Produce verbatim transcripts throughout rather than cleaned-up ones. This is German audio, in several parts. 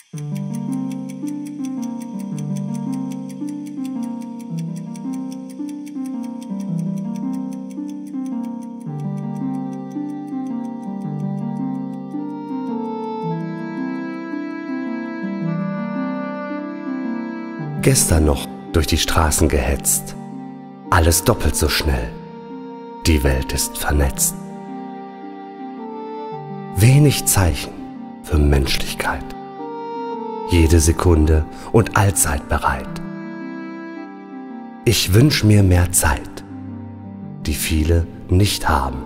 Gestern noch durch die Straßen gehetzt, alles doppelt so schnell, die Welt ist vernetzt. Wenig Zeichen für Menschlichkeit, jede Sekunde und allzeit bereit. Ich wünsch mir mehr Zeit, die viele nicht haben.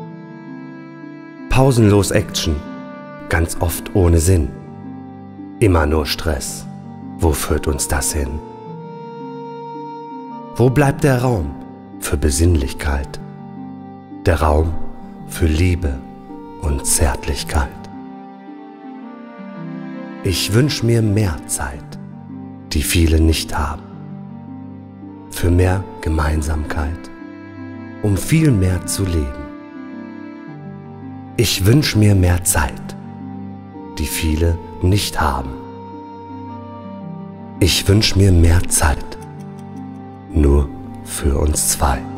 Pausenlos Action, ganz oft ohne Sinn, immer nur Stress. Wo führt uns das hin? Wo bleibt der Raum für Besinnlichkeit? Der Raum für Liebe und Zärtlichkeit? Ich wünsch mir mehr Zeit, die viele nicht haben. Für mehr Gemeinsamkeit, um viel mehr zu leben. Ich wünsch mir mehr Zeit, die viele nicht haben. Ich wünsch mir mehr Zeit, nur für uns zwei.